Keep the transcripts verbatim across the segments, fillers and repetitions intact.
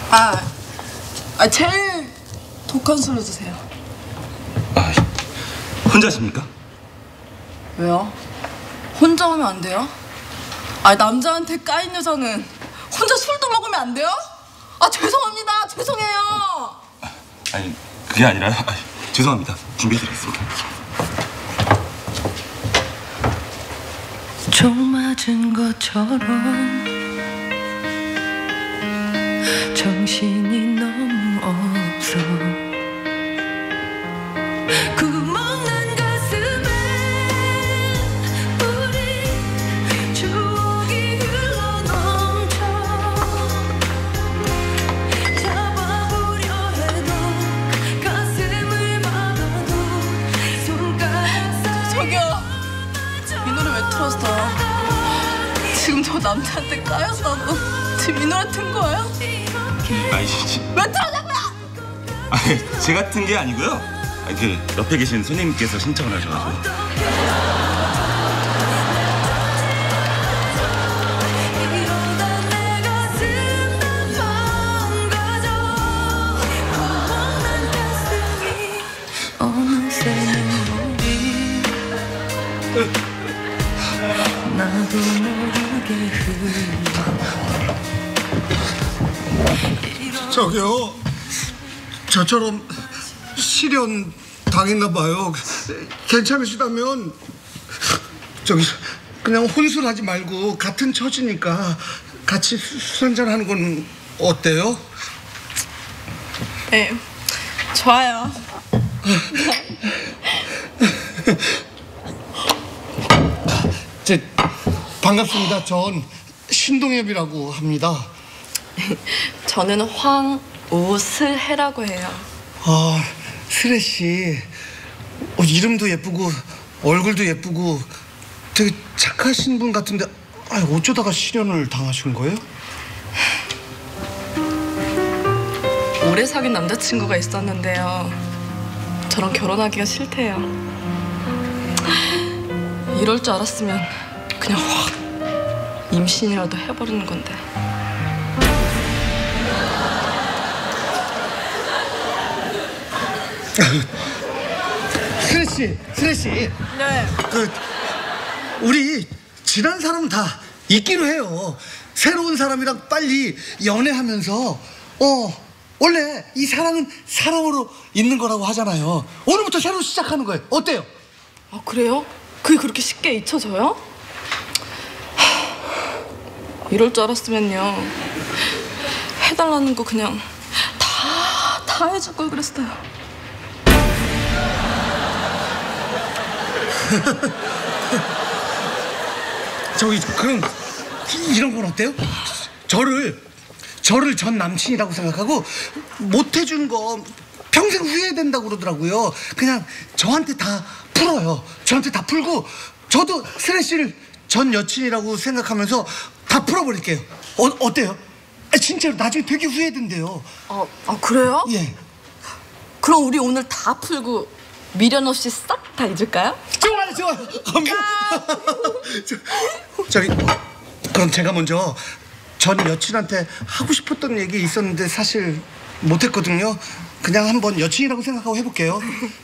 아, 아 제일 독한 술을 드세요. 아, 혼자십니까? 왜요? 혼자 오면 안 돼요? 아, 남자한테 까인 여자는 혼자 술도 먹으면 안 돼요? 아, 죄송합니다. 죄송해요. 아, 아니, 그게 아니라요. 아, 죄송합니다. 준비해드리겠습니다. 총 맞은 것처럼 정신이 너무 없어. 구멍난 가슴에 우리 추억이 흘러넘쳐. 잡아보려 해도 가슴을 막아도 손가락 사이. 저기요, 이 노래 왜 틀었어요? 지금 저 남자한테 까였다고 지금 이 노래 튼 거예요? 아이씨, 왜 틀었냐고요? 아, 제가 같은 게 아니고요. 아, 그 옆에 계신 손님께서 신청을 하셔가지고. 나도 모르게 흘러. 저기요, 저처럼 실연 당했나 봐요. 괜찮으시다면 저기 그냥 혼술하지 말고 같은 처지니까 같이 술 한잔 하는 건 어때요? 네, 좋아요. 제, 반갑습니다. 전 신동엽이라고 합니다. 저는 황우슬해라고 해요. 아, 슬혜 씨, 어, 이름도 예쁘고 얼굴도 예쁘고 되게 착하신 분 같은데, 아, 어쩌다가 실연을 당하신 거예요? 오래 사귄 남자친구가 있었는데요. 저랑 결혼하기가 싫대요. 이럴 줄 알았으면 그냥 확 임신이라도 해버리는 건데. 슬혜 씨, 슬혜 씨. 네. 그 우리 지난 사람은 다 잊기로 해요. 새로운 사람이랑 빨리 연애하면서 어 원래 이 사랑은 사랑으로 있는 거라고 하잖아요. 오늘부터 새로 시작하는 거예요. 어때요? 아, 그래요? 그게 그렇게 쉽게 잊혀져요? 하, 이럴 줄 알았으면요, 해달라는 거 그냥 다, 다 해줄 걸 그랬어요. 저기 그럼 이런 건 어때요? 저를 저를 전 남친이라고 생각하고 못 해준 거 평생 후회된다고 그러더라고요. 그냥 저한테 다 풀어요. 저한테 다 풀고 저도 슬혜 씨를 전 여친이라고 생각하면서 다 풀어버릴게요. 어, 어때요? 아, 진짜로 나중에 되게 후회된대요. 아, 아 그래요? 예. 그럼 우리 오늘 다 풀고 미련 없이 싹 다 잊을까요? 좋아요, 좋아요. 저, 저기 그럼 제가 먼저 전 여친한테 하고 싶었던 얘기 있었는데 사실 못했거든요. 그냥 한번 여친이라고 생각하고 해볼게요.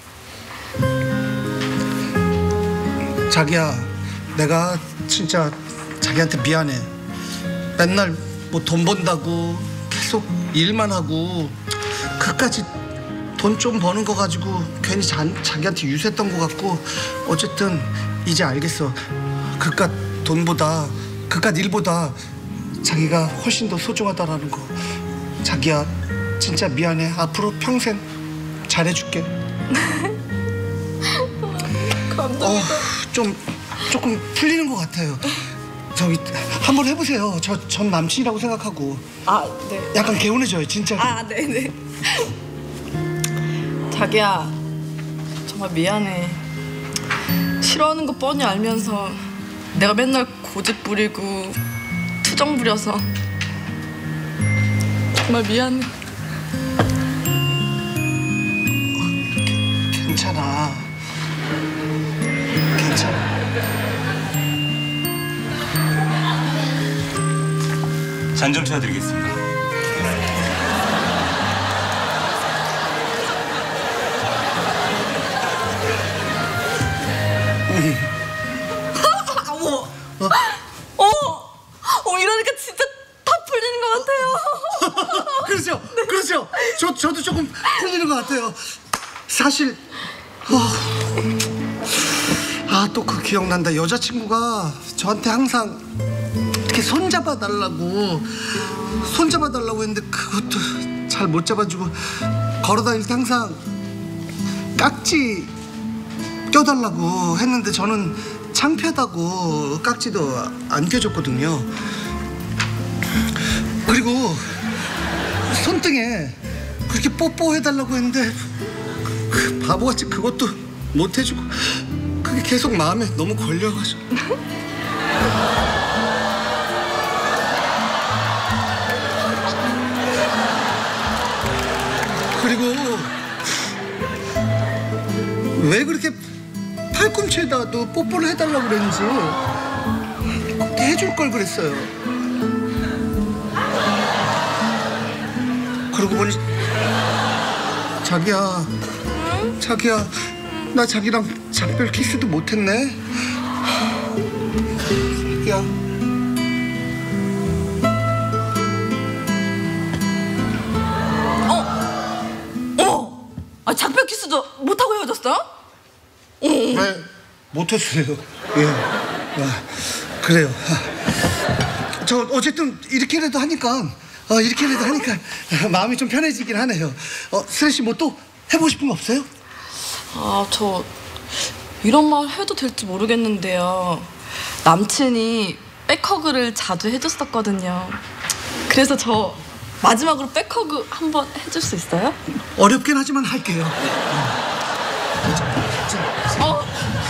자기야, 내가 진짜 자기한테 미안해. 맨날 뭐 돈 번다고 계속 일만 하고 그까지 돈 좀 버는 거 가지고 괜히 자, 자기한테 유세했던 거 같고, 어쨌든 이제 알겠어. 그깟 돈보다 그깟 일보다 자기가 훨씬 더 소중하다라는 거. 자기야, 진짜 미안해. 앞으로 평생 잘해줄게. 감동이다. 어, 좀 조금 풀리는 것 같아요. 저기 한번 해보세요. 저 전 남친이라고 생각하고. 아, 네. 약간 개운해져요, 진짜. 아, 네네. 자기야, 정말 미안해. 싫어하는 거 뻔히 알면서 내가 맨날 고집 부리고 투정 부려서 정말 미안해. 괜찮아. 괜찮아. 잔 좀 쳐드리겠습니다. 것 같아요. 사실 아 또 그 기억난다. 여자친구가 저한테 항상 이렇게 손잡아 달라고 손잡아 달라고 했는데 그것도 잘 못 잡아주고 걸어다닐 때 항상 깍지 껴달라고 했는데 저는 창피하다고 깍지도 안 껴줬거든요. 그리고 손등에 그렇게 뽀뽀해달라고 했는데 그 바보같이 그것도 못 해주고 그게 계속 마음에 너무 걸려가지고 그리고 왜 그렇게 팔꿈치에다도 뽀뽀를 해달라고 그랬는지 꼭 해줄 걸 그랬어요. 그러고 보니 자기야 자기야 나 자기랑 작별 키스도 못했네. 자기야 어머! 아, 작별 키스도 못하고 헤어졌어? 네 못했어요. 예 아, 그래요. 아, 저 어쨌든 이렇게라도 하니까 어, 이렇게라도 하니까 마음이 좀 편해지긴 하네요. 어, 슬혜 씨 뭐 또 해보고 싶은 거 없어요? 아, 저 이런 말 해도 될지 모르겠는데요. 남친이 백허그를 자주 해줬었거든요. 그래서 저 마지막으로 백허그 한번 해줄 수 있어요? 어렵긴 하지만 할게요. 어?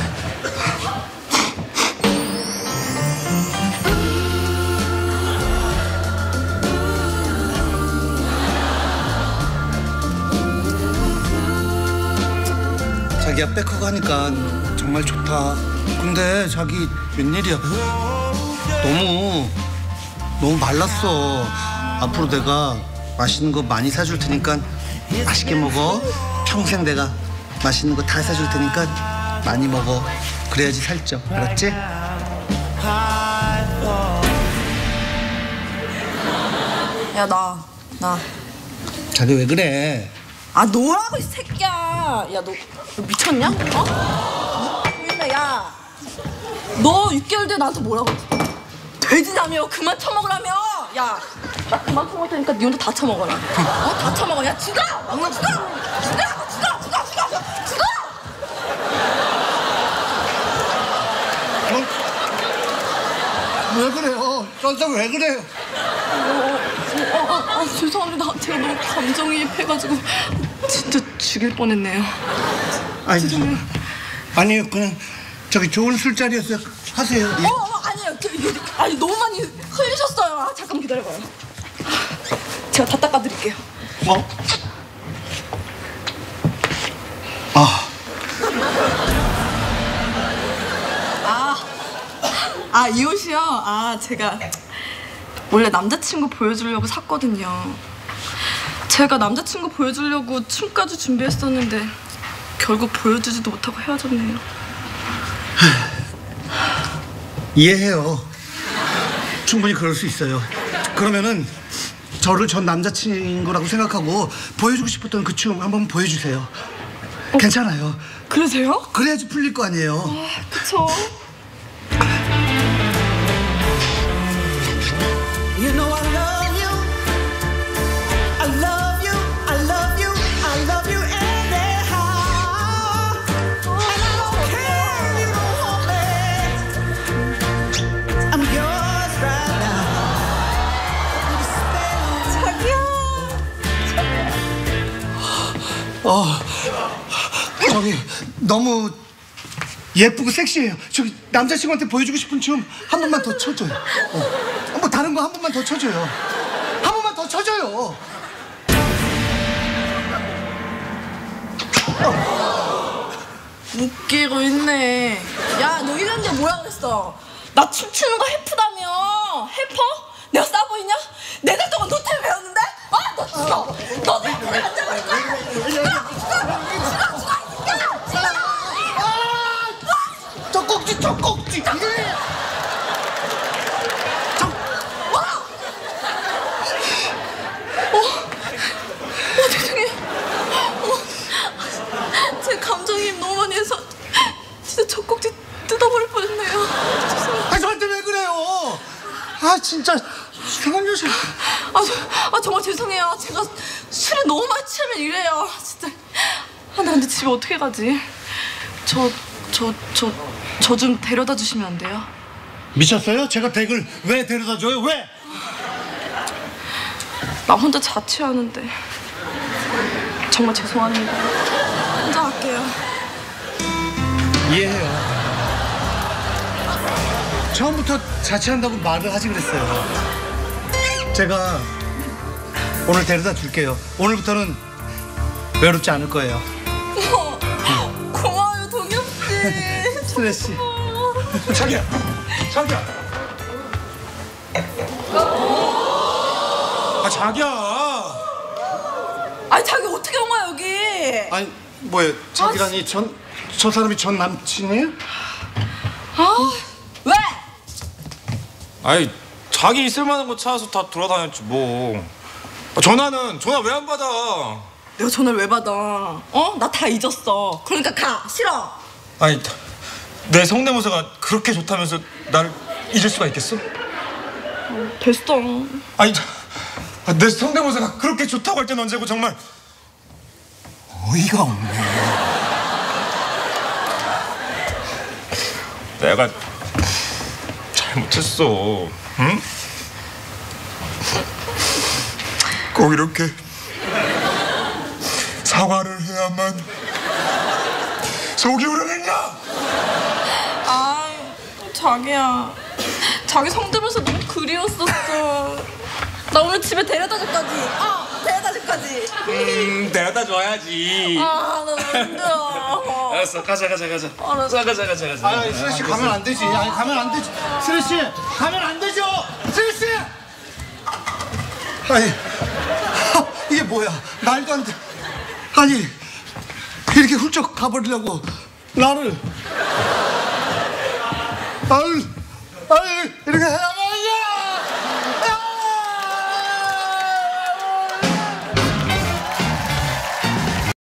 자기야 백허그 하니까 정말 좋다. 근데 자기 웬일이야? 너무 너무 말랐어. 앞으로 내가 맛있는 거 많이 사줄 테니까 맛있게 먹어. 평생 내가 맛있는 거 다 사줄 테니까 많이 먹어. 그래야지 살쪄. 알았지? 야, 나, 나. 자기 왜 그래? 아, 너라고 이 새끼야. 야, 너, 너 미쳤냐? 어? 근데 야, 너 육 개월 뒤에 나한테 뭐라고 했어? 돼지라며 그만 처먹으라며. 야, 나 그만 처먹을 테니까 네 혼자 다 처먹어라. 어? 다 처먹어. 야, 죽어! 막나 죽어! 죽어! 죽어! 죽어! 죽어! 죽어! 어? 왜 그래요? 쫀쫀 왜 그래요? 어, 어, 아, 죄송합니다. 제가 너무 감정이입해가지고 진짜 죽일 뻔했네요. 아니, 죄송해요. 아니요 그냥 저기 좋은 술자리였어요. 하세요. 예. 어, 어, 아니에요. 저, 이게, 아니, 너무 많이 흘리셨어요. 아, 잠깐 기다려봐요. 제가 다 닦아드릴게요. 어? 아, 아, 아, 이 옷이요? 아, 제가 원래 남자친구 보여주려고 샀거든요. 제가 남자친구 보여주려고 춤까지 준비했었는데 결국 보여주지도 못하고 헤어졌네요. 이해해요. 충분히 그럴 수 있어요. 그러면은 저를 전 남자친구라고 생각하고 보여주고 싶었던 그 춤 한번 보여주세요. 어? 괜찮아요. 그러세요? 그래야지 풀릴 거 아니에요. 아, 그쵸. You know I love you. I love you. I love you. I love you anyhow. And I don't care if you don't want me. I'm yours right now. 자기야. 어, 저기 너무 예쁘고 섹시해요. 저기 남자친구한테 보여주고 싶은 춤 한 번만 더 쳐줘요. 어. 뭐 다른 거 한 번만 더 쳐줘요. 한 번만 더 쳐줘요. 웃기고 있네. 야, 너 이런 게 뭐라 그랬어? 나 춤추는 거 해프다며. 해퍼? 내가 싸 보이냐? 네 달 동안 노트를 배웠는데? 어? 너 죽어. 너 내 앞에 앉아버릴 거야. 죽어. 죽어. 죽어. 죽어. 저 꼭지, 저 꼭지. 어, 죄송해요. 어, 아 진짜 이상한 여자. 아, 저, 아 정말 죄송해요. 제가 술을 너무 많이 취하면 이래요. 진짜. 아, 나 근데 집에 어떻게 가지? 저, 저, 저, 저 좀 데려다 주시면 안 돼요? 미쳤어요? 제가 댁을 왜 데려다 줘요? 왜? 나 혼자 자취하는데 정말 죄송합니다. 혼자 갈게요. 이해해요. 처음부터 자취한다고 말을 하지 그랬어요. 제가 오늘 데려다 줄게요. 오늘부터는 외롭지 않을 거예요. 고마워요, 동엽 씨. 스트레스. 자기야, 자기야. 아 자기야. 아니 자기 어떻게 온 거야 여기? 아니 뭐예요? 자기라니 전 저 사람이 전 남친이에요? 아 왜? 아이 자기 있을 만한 거 찾아서 다 돌아다녔지 뭐. 아, 전화는 전화 왜 안 받아? 내가 전화를 왜 받아? 어? 나 다 잊었어. 그러니까 가. 싫어. 아니 내 성대모사가 그렇게 좋다면서 날 잊을 수가 있겠어? 됐어. 아니 아, 내 성대모사가 그렇게 좋다고 할 땐 언제고 정말 어이가 없네. 내가 잘못했어. 응? 꼭 이렇게 사과를 해야만 속이 우려냈냐? 아, 자기야. 자기 성대모사 너무 그리웠었어. 나 오늘 집에 데려다 줄까지. 아, 데려다 줄까지. 음, 데려다 줘야지. 아, 나 너무 힘들어. 알았어, 가자, 가자, 가자. 알았어. 가자, 가자, 가자, 가자. 아니 스레 씨 가면 안 되지. 아니 가면 안 되지. 스레 씨 가면 안 되죠. 스레 씨. 아니 하, 이게 뭐야? 말도 안 돼. 아니 이렇게 훌쩍 가버리려고 나를. 아유.